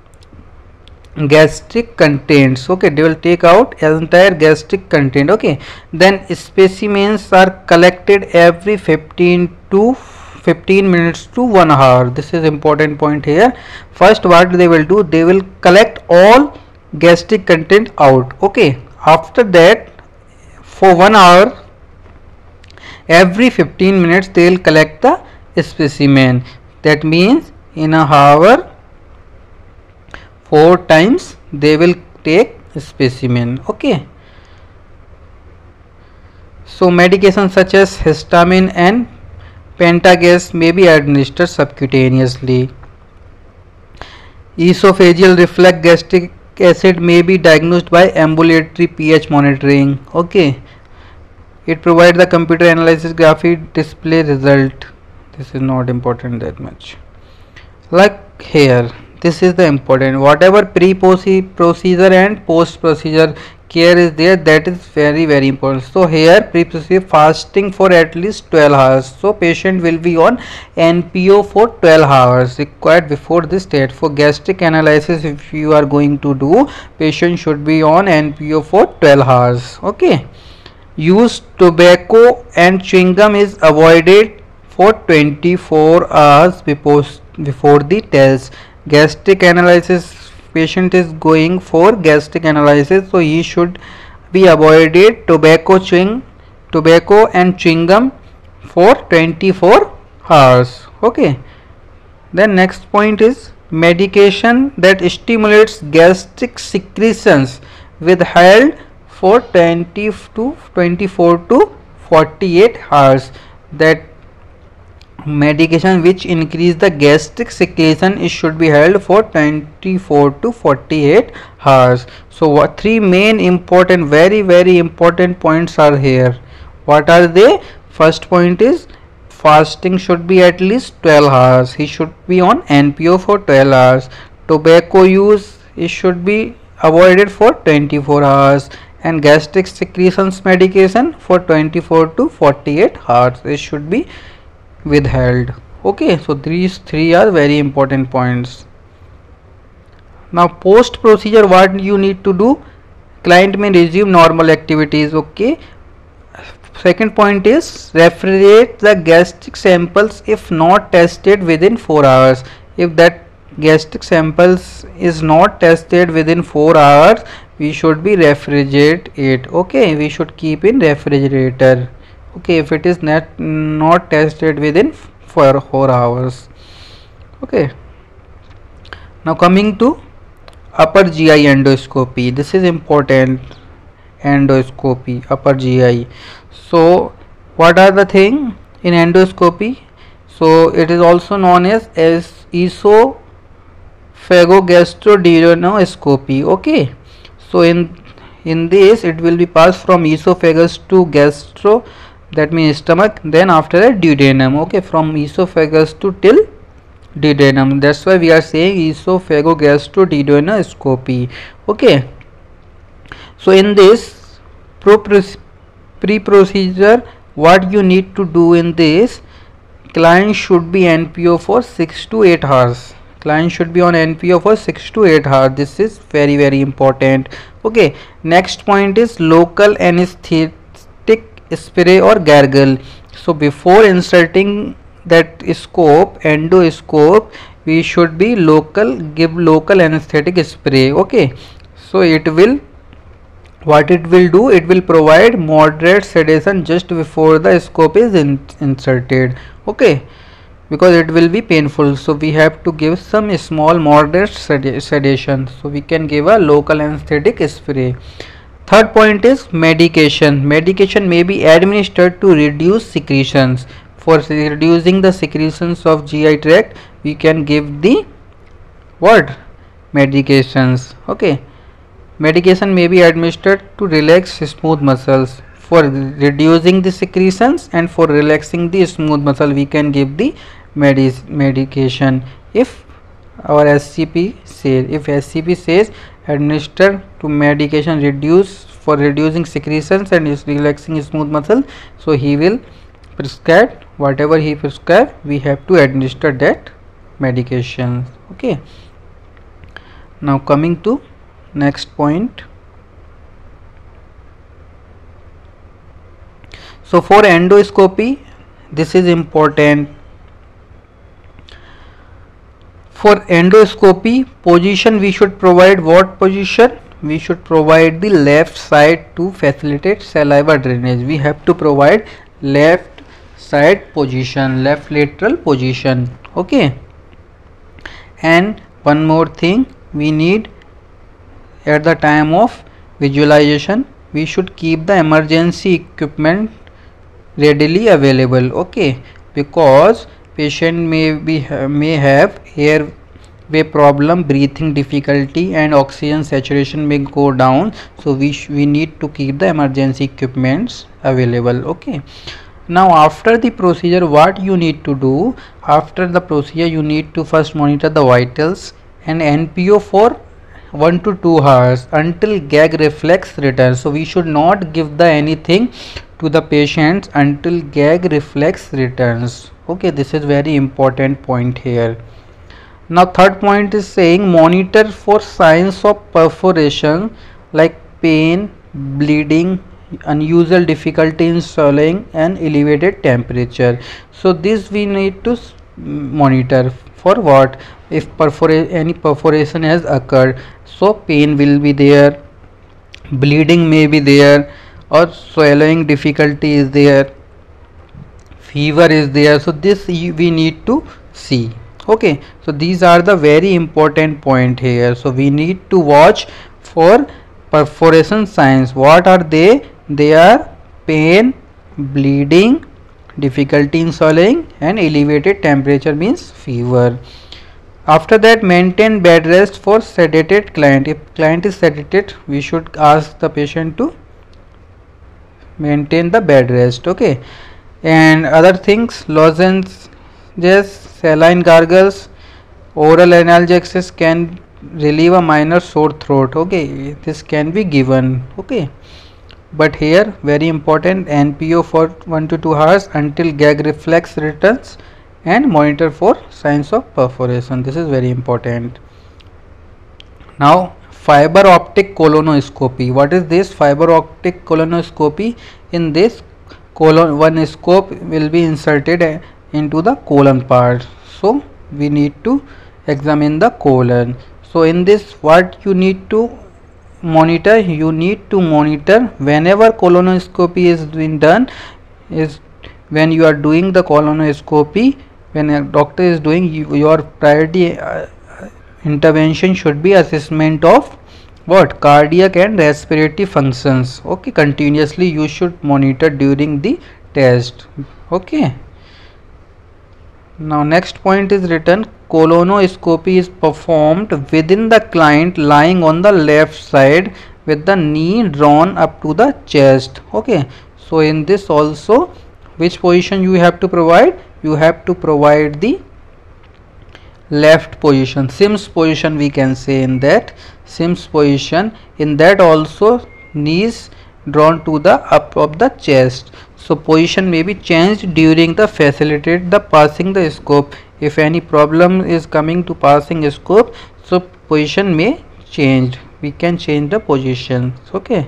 gastric contents. Okay, they will take out entire gastric content. Okay, then specimens are collected every fifteen to fifteen minutes to one hour. This is important point here. First what they will do, they will collect all gastric content out. Okay, after that for one hour every fifteen minutes they will collect the specimen. That means in a hour four times they will take specimen. Okay, so medication such as histamine and Pentagas may be administered subcutaneously. Esophageal reflux gastric acid may be diagnosed by ambulatory pH monitoring. Okay, it provides the computer analysis graphic display result. This is not important that much. Like here, this is the important, whatever pre-procedure and post-procedure care is there, that is very very important. So here pre-procedure fasting for at least twelve hours. So patient will be on N P O for twelve hours required before this state. For gastric analysis, if you are going to do, patient should be on N P O for twelve hours. Okay, use tobacco and chewing gum is avoided for twenty-four hours before before the test. Gastric analysis, patient is going for gastric analysis, so he should be avoided tobacco chewing tobacco and chewing gum for twenty-four hours. Okay, then next point is medication that stimulates gastric secretions withheld for twenty to twenty-four to forty-eight hours. That medication which increase the gastric secretion, it should be held for twenty-four to forty-eight hours. So what three main important, very very important points are here. What are they? First point is fasting should be at least twelve hours. He should be on N P O for twelve hours. Tobacco use, it should be avoided for twenty-four hours, and gastric secretions medication for twenty-four to forty-eight hours, it should be withheld. Okay, so these three are very important points. Now post procedure, what you need to do, client may resume normal activities. Okay, second point is refrigerate the gastric samples if not tested within four hours. If that gastric samples is not tested within four hours, we should be refrigerate it. Okay, we should keep in refrigerator. Okay, if it is not not tested within four, four hours. Okay, now coming to upper G I endoscopy. This is important, endoscopy, upper G I. So what are the thing in endoscopy? So it is also known as, as esophagogastroduodenoscopy. Okay, so in in this it will be passed from esophagus to gastro, that means stomach, then after that duodenum. Okay, from esophagus to till duodenum. That's why we are saying esophagogastroduodenoscopy. Okay, so in this pre-procedure, what you need to do in this, client should be N P O for six to eight hours. Client should be on N P O for six to eight hours. This is very very important. Okay, next point is local anesthetic spray or gargle. So before inserting that scope, endoscope, we should be local, give local anesthetic spray. Okay, so it will, what it will do, it will provide moderate sedation just before the scope is in, inserted. Okay, because it will be painful, so we have to give some small moderate sed sedation, so we can give a local anesthetic spray. Third point is medication. Medication may be administered to reduce secretions. For reducing the secretions of G I tract, we can give the what? Medications. Okay, medication may be administered to relax smooth muscles. For reducing the secretions and for relaxing the smooth muscle, we can give the medis medication. If our S C P says, if S C P says administer to medication reduce for reducing secretions and is relaxing smooth muscle, so he will prescribe whatever he prescribe, we have to administer that medication. Okay, now coming to next point. So for endoscopy, this is important. For endoscopy position, we should provide what position? We should provide the left side to facilitate saliva drainage. We have to provide left side position, left lateral position. Okay, and one more thing, we need at the time of visualization, we should keep the emergency equipment readily available. Okay, because patient may be may have airway problem, breathing difficulty, and oxygen saturation may go down, so we we need to keep the emergency equipments available. Okay, now after the procedure, what you need to do? After the procedure, you need to first monitor the vitals and N P O for one to two hours until gag reflex returns. So we should not give the anything to the patients until gag reflex returns. Okay, this is very important point here. Now third point is saying monitor for signs of perforation like pain, bleeding, unusual difficulty in swallowing, and elevated temperature. So this we need to monitor for what? If perfora any perforation has occurred, so pain will be there, bleeding may be there, or swallowing difficulty is there, fever is there, so this we need to see. Okay, so these are the very important point here. So we need to watch for perforation signs. What are they? They are pain, bleeding, difficulty in swallowing, and elevated temperature means fever. After that, maintain bed rest for sedated client. If client is sedated, we should ask the patient to maintain the bed rest. Okay, and other things, lozenges, saline gargles, oral analgesics can relieve a minor sore throat. Okay, this can be given. Okay, but here very important, N P O for one to two hours until gag reflex returns, and monitor for signs of perforation. This is very important. Now fiber optic colonoscopy. What is this fiber optic colonoscopy? In this, colon one scope will be inserted into the colon part, so we need to examine the colon. So in this, what you need to monitor? You need to monitor whenever colonoscopy is being done, is when you are doing the colonoscopy, when a doctor is doing, you, your priority uh, intervention should be assessment of what? Cardiac and respiratory functions. Okay, continuously you should monitor during the test. Okay, now next point is written, colonoscopy is performed within the client lying on the left side with the knee drawn up to the chest. Okay, so in this also, which position you have to provide? You have to provide the left position, Sims position we can say. In that Sims position, in that also knees drawn to the up of the chest. So position may be changed during the facilitate the passing the scope. If any problem is coming to passing scope, so position may change, we can change the position. Okay,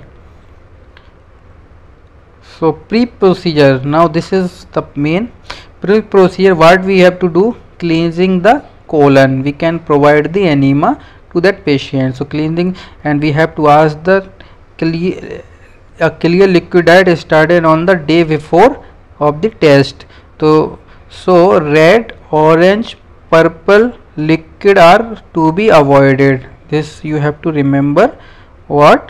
so pre-procedure, now this is the main pre-procedure. What we have to do? Cleansing the colon, we can provide the enema to that patient. So cleansing, and we have to ask the clear, a clear liquid diet started on the day before of the test. So so red, orange, purple liquid are to be avoided. This you have to remember. What?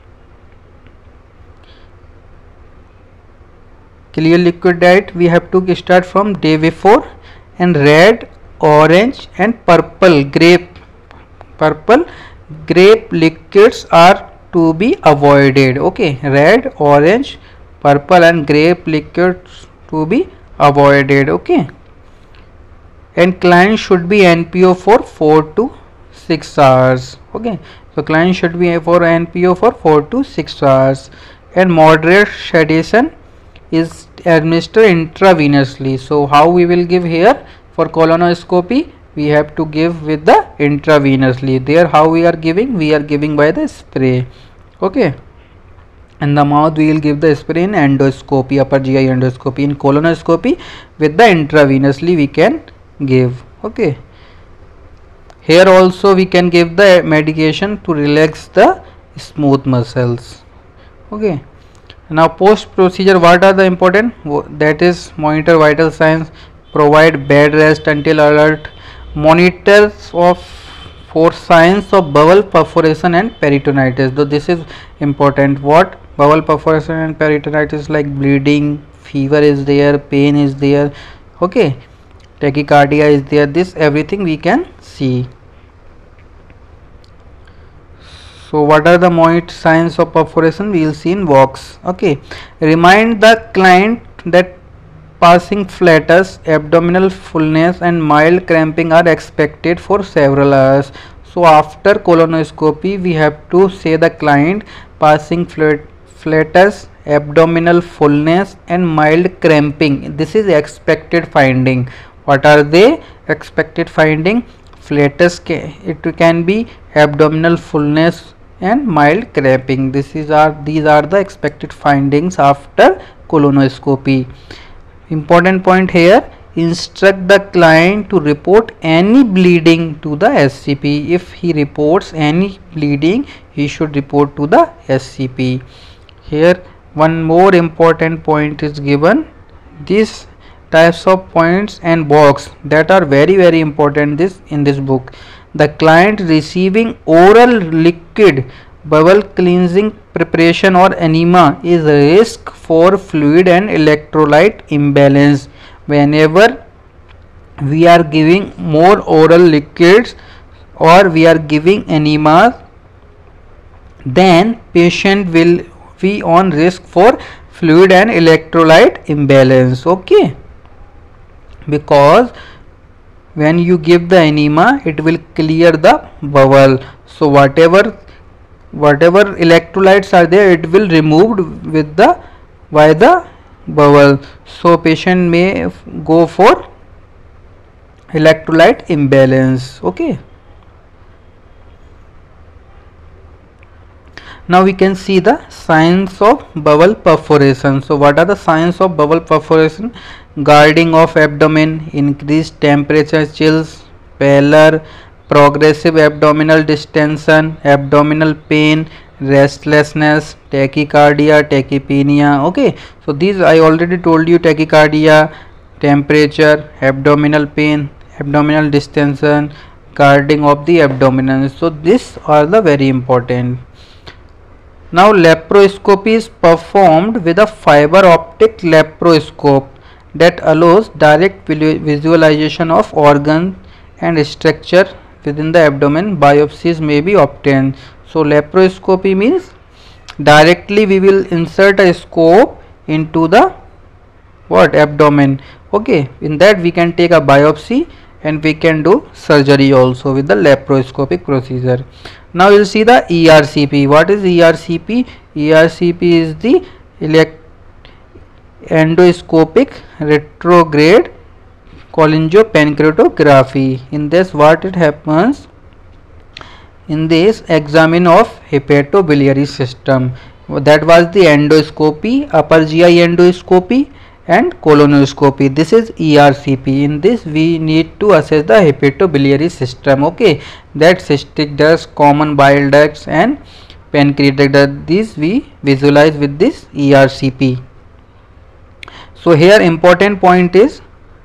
Clear liquid diet we have to start from day before, and red, orange and purple grape purple grape liquids are to be avoided. Okay, red, orange, purple and grape liquids to be avoided. Okay, and client should be N P O for four to six hours. Okay, so client should be for N P O for four to six hours, and moderate sedation is administered intravenously. So how we will give here? For colonoscopy we have to give with the intravenously. There how we are giving? We are giving by the spray. Okay, in the mouth we will give the spray in endoscopy, upper G I endoscopy. In colonoscopy with the intravenously we can give. Okay, here also we can give the medication to relax the smooth muscles. Okay, now post procedure, what are the important? That is monitor vital signs, provide bed rest until alert, monitors of for signs of bowel perforation and peritonitis. Though this is important. What? Bowel perforation and peritonitis, like bleeding, fever is there, pain is there. Okay, tachycardia is there. This everything we can see. So what are the monitor signs of perforation? We will see in box. Okay, remind the client that passing flatus, abdominal fullness and mild cramping are expected for several hours. So after colonoscopy we have to say the client passing flat, flatus, abdominal fullness and mild cramping. This is expected finding. What are they? Expected finding: flatus, it can be abdominal fullness and mild cramping. This is are these are the expected findings after colonoscopy. Important point here: instruct the client to report any bleeding to the S C P. If he reports any bleeding, he should report to the S C P. Here one more important point is given. These types of points and box that are very very important this in this book. The client receiving oral liquid bowel cleansing preparation or enema is a risk for fluid and electrolyte imbalance. Whenever we are giving more oral liquids or we are giving enema, then patient will be on risk for fluid and electrolyte imbalance. Okay, because when you give the enema, it will clear the bowel. So whatever whatever electrolytes are there, it will removed with the by the bowel. So patient may go for electrolyte imbalance. Okay, now we can see the signs of bowel perforation. So what are the signs of bowel perforation? Guarding of abdomen, increased temperature, chills, pallor, progressive abdominal distension, abdominal pain, restlessness, tachycardia, tachypnea. Okay, so these I already told you: tachycardia, temperature, abdominal pain, abdominal distension, guarding of the abdomen. So these are the very important. Now laparoscopy is performed with a fiber optic laparoscope that allows direct visualization of organ and structure within the abdomen. Biopsies may be obtained. So laparoscopy means directly we will insert a scope into the what abdomen. Okay, in that we can take a biopsy and we can do surgery also with the laparoscopic procedure. Now we will see the E R C P. What is E R C P? E R C P is the elect endoscopic retrograde cholangopancreatography. In this what it happens? In this examine of hepatobiliary system. That was the endoscopy, upper G I endoscopy, and colonoscopy. This is E R C P. In this we need to assess the hepatobiliary system. Okay, that cystic ducts, common bile ducts and pancreatic duct. These we visualize with this E R C P. So here important point is,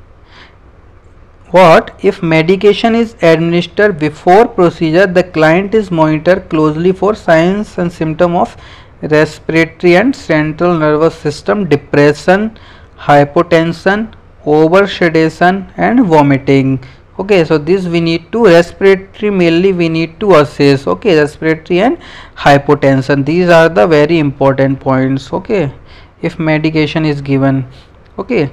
what if medication is administered before procedure, the client is monitored closely for signs and symptoms of respiratory and central nervous system depression, hypotension, oversedation and vomiting. Okay, so this we need to, respiratory mainly we need to assess. Okay, respiratory and hypotension, these are the very important points. Okay, if medication is given. Okay,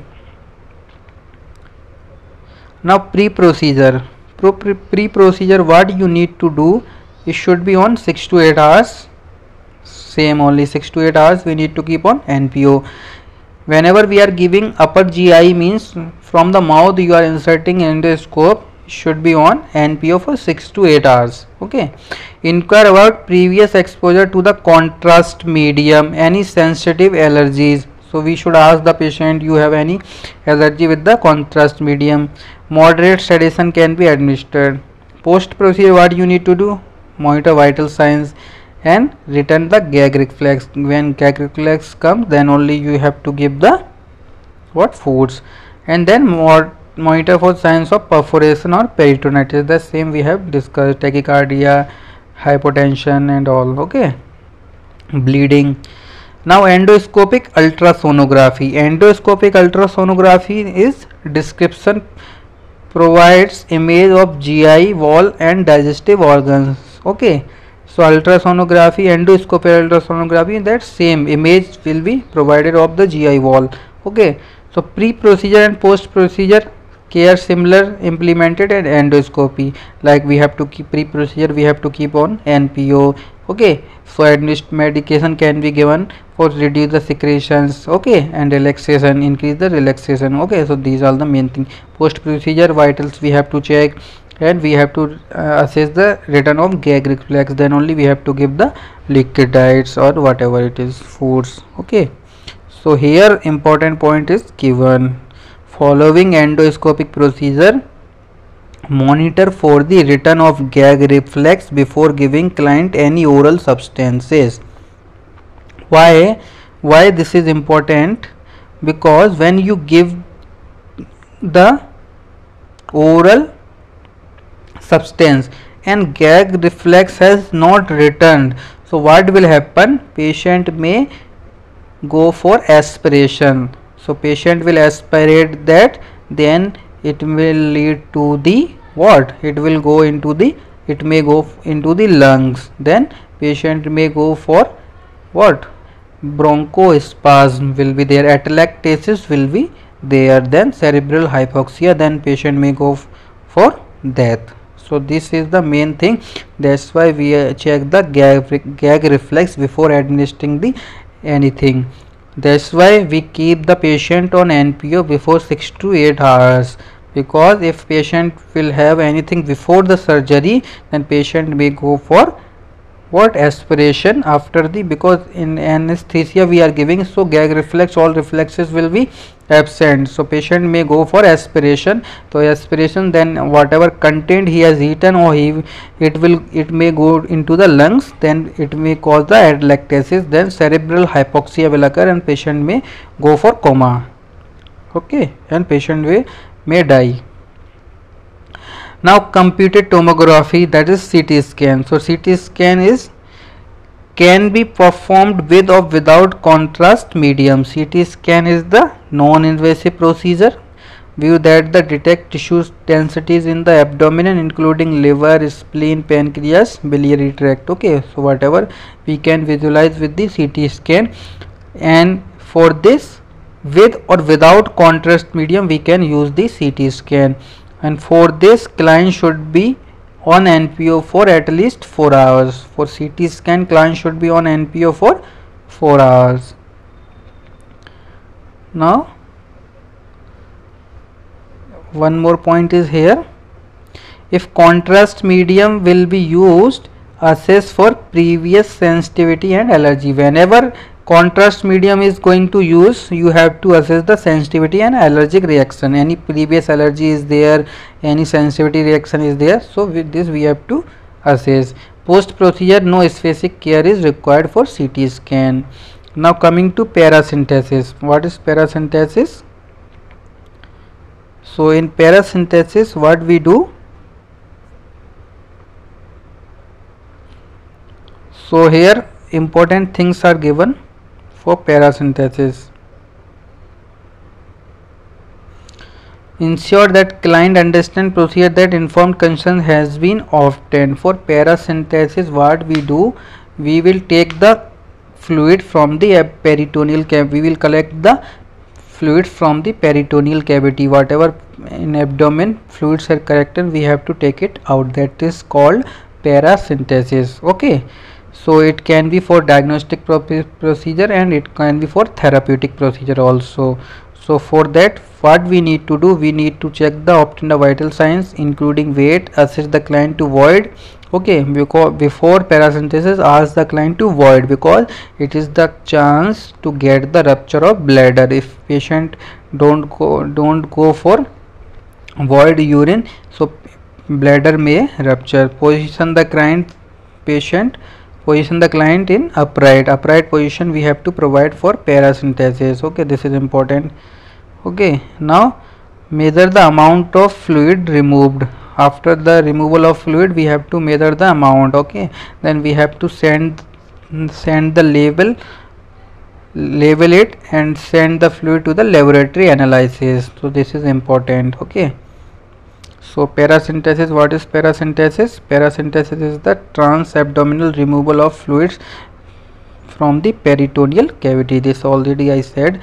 now pre-procedure. Pre-procedure what you need to do, it should be on six to eight hours. Same, only six to eight hours we need to keep on N P O. Whenever we are giving upper G I, means from the mouth you are inserting endoscope, should be on N P O for six to eight hours. Okay, inquire about previous exposure to the contrast medium, any sensitive allergies. So we should ask the patient, you have any allergy with the contrast medium. Moderate sedation can be administered. Post procedure what you need to do, monitor vital signs and return the gag reflex. When gag reflex comes, then only you have to give the what foods, and then more monitor for signs of perforation or peritonitis. The same we have discussed, tachycardia, hypotension and all. Okay, bleeding. Now endoscopic ultrasonography. Endoscopic ultrasonography is description, provides image of G I wall and digestive organs. Okay, so ultrasonography, endoscopic ultrasonography, that same image will be provided of the G I wall. Okay, so pre-procedure and post-procedure care similar implemented at endoscopy. Like we have to keep pre-procedure, we have to keep on N P O. Okay, so administered medication can be given for reduce the secretions. Okay, and relaxation, increase the relaxation. Okay, so these are the main thing. Post procedure vitals we have to check, and we have to uh, assess the return of gag reflex. Then only we have to give the liquid diets or whatever it is, foods. Okay, so here important point is given. Following endoscopic procedure, monitor for the return of gag reflex before giving client any oral substances. Why? Why this is important? Because when you give the oral substance and gag reflex has not returned, so what will happen? Patient may go for aspiration. So patient will aspirate that, then it will lead to the what? It will go into the, it may go into the lungs. Then patient may go for what? Bronchospasm will be there, atelectasis will be there, then cerebral hypoxia, then patient may go for death. So this is the main thing. That's why we uh, check the gag, gag reflex before administering the anything. That's why we keep the patient on N P O before six to eight hours, because if patient will have anything before the surgery, then patient may go for what? Aspiration after the, because in anesthesia we are giving, so gag reflex, all reflexes will be absent, so patient may go for aspiration. So aspiration, then whatever content he has eaten or he it will it may go into the lungs, then it may cause the atelectasis, then cerebral hypoxia will occur and patient may go for coma. Okay, and patient may, may die. Now computed tomography, that is C T scan. So C T scan is can be performed with or without contrast medium. C T scan is the non-invasive procedure. View that the detect tissue densities in the abdomen including liver, spleen, pancreas, biliary tract. Okay, so whatever we can visualize with the C T scan, and for this with or without contrast medium we can use the C T scan. And for this client should be on N P O for at least four hours. For C T scan client should be on N P O for four hours. Now one more point is here. If contrast medium will be used, assess for previous sensitivity and allergy. Whenever contrast medium is going to use, you have to assess the sensitivity and allergic reaction. Any previous allergy is there, any sensitivity reaction is there, so with this we have to assess. Post procedure, no specific care is required for C T scan. Now coming to paracentesis. What is paracentesis? So in paracentesis, what we do, so here important things are given for paracentesis. Ensure that client understand procedure, that informed consent has been obtained. For paracentesis, what we do, we will take the fluid from the peritoneal cavity. We will collect the fluid from the peritoneal cavity. Whatever in abdomen fluids are collected, we have to take it out. That is called paracentesis. Okay. So it can be for diagnostic procedure and it can be for therapeutic procedure also. So for that, what we need to do, we need to check the obtain the vital signs including weight, assist the client to void. Okay, because before paracentesis, ask the client to void, because it is the chance to get the rupture of bladder. If patient don't go don't go for void urine, so bladder may rupture. Position the client patient Position the client in upright. Upright position we have to provide for paracentesis. Okay, this is important. Okay, now measure the amount of fluid removed. After the removal of fluid, we have to measure the amount. Okay, then we have to send send the label label it and send the fluid to the laboratory analysis. So this is important. Okay. So paracentesis, what is paracentesis? Paracentesis is the transabdominal removal of fluids from the peritoneal cavity. This already I said.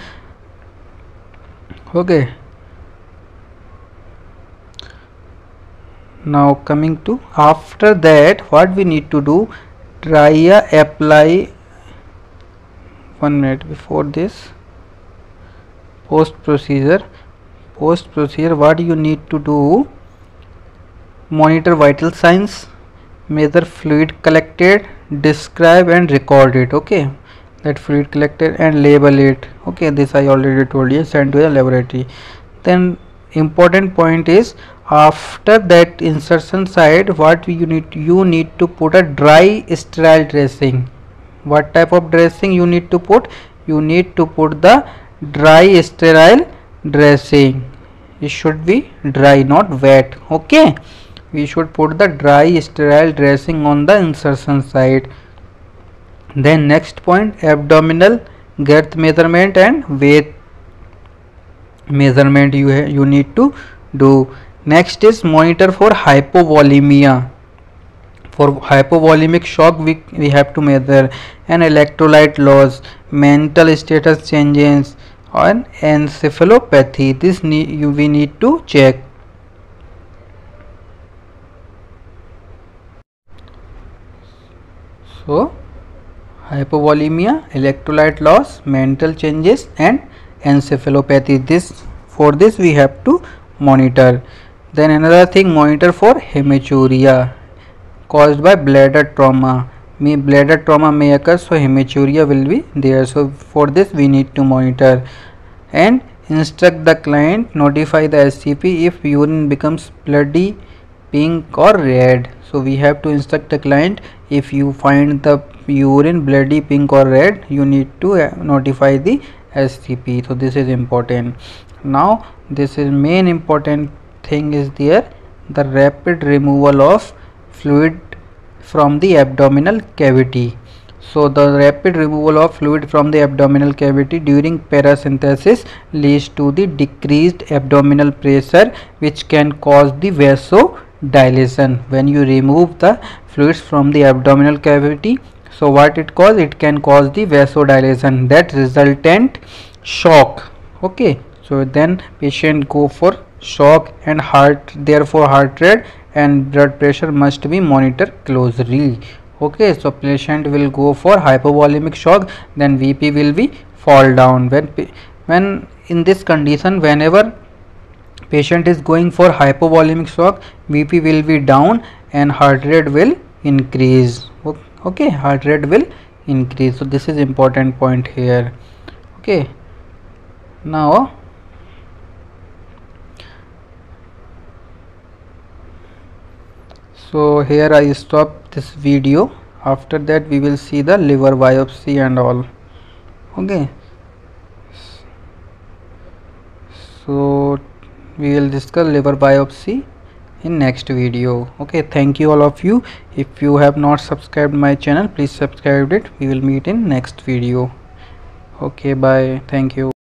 Okay. Now coming to, after that, what we need to do, try apply, one minute before this, post procedure. Post procedure, what you need to do, monitor vital signs, measure fluid collected, describe and record it. Okay, that fluid collected and label it. Okay, this I already told you, send to the laboratory. Then important point is, after that insertion site, what you need you need to put a dry sterile dressing. What type of dressing you need to put? You need to put the dry sterile dressing. It should be dry, not wet. Okay, we should put the dry sterile dressing on the insertion site. Then next point, abdominal girth measurement and weight measurement you you need to do. Next is monitor for hypovolemia. For hypovolemic shock, we, we have to measure, and electrolyte loss, mental status changes, and encephalopathy. This need you we need to check. So hypovolemia, electrolyte loss, mental changes and encephalopathy. This for this we have to monitor. Then another thing, monitor for hematuria caused by bladder trauma. May bladder trauma may occur, so hematuria will be there. So for this we need to monitor, and instruct the client, notify the S C P if urine becomes bloody, pink or red. So we have to instruct the client, if you find the urine bloody, pink or red, you need to uh, notify the S C P. So this is important. Now this is main important thing is there, the rapid removal of fluid from the abdominal cavity. So the rapid removal of fluid from the abdominal cavity during paracentesis leads to the decreased abdominal pressure, which can cause the vasodilation. When you remove the fluids from the abdominal cavity, so what it cause? It can cause the vasodilation, that resultant shock. Okay, so then patient go for shock and heart, therefore heart rate and blood pressure must be monitored closely. Okay, so patient will go for hypovolemic shock, then V P will be fall down. When when in this condition, whenever patient is going for hypovolemic shock, V P will be down and heart rate will increase. Okay, heart rate will increase. So this is important point here. Okay, now so here I stop this video. After that we will see the liver biopsy and all. Okay, so we will discuss liver biopsy in next video. Okay, thank you all of you. If you have not subscribed my channel, please subscribe it. We will meet in next video. Okay, bye, thank you.